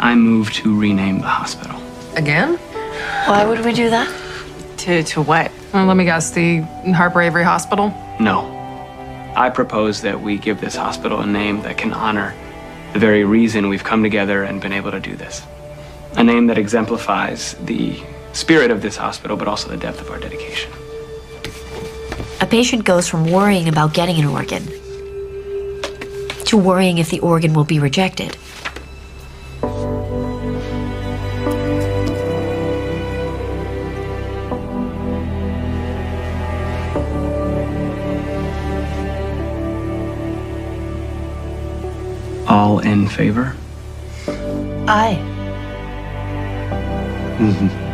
I move to rename the hospital. Again? Why would we do that? To what? Well, let me guess, the Harper Avery Hospital? No. I propose that we give this hospital a name that can honor the very reason we've come together and been able to do this. A name that exemplifies the spirit of this hospital, but also the depth of our dedication. A patient goes from worrying about getting an organ to worrying if the organ will be rejected. All in favor? Aye. Mm-hmm.